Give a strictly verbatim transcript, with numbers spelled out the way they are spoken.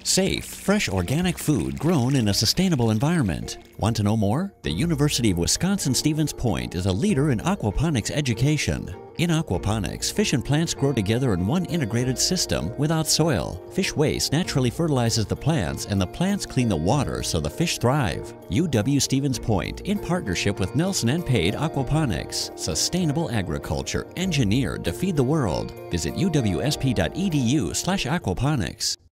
Safe, fresh organic food grown in a sustainable environment. Want to know more? The University of Wisconsin-Stevens Point is a leader in aquaponics education. In aquaponics, fish and plants grow together in one integrated system without soil. Fish waste naturally fertilizes the plants, and the plants clean the water so the fish thrive. U W Stevens Point, in partnership with Nelson and Pade Aquaponics. Sustainable agriculture engineered to feed the world. Visit U W S P dot E D U slash aquaponics.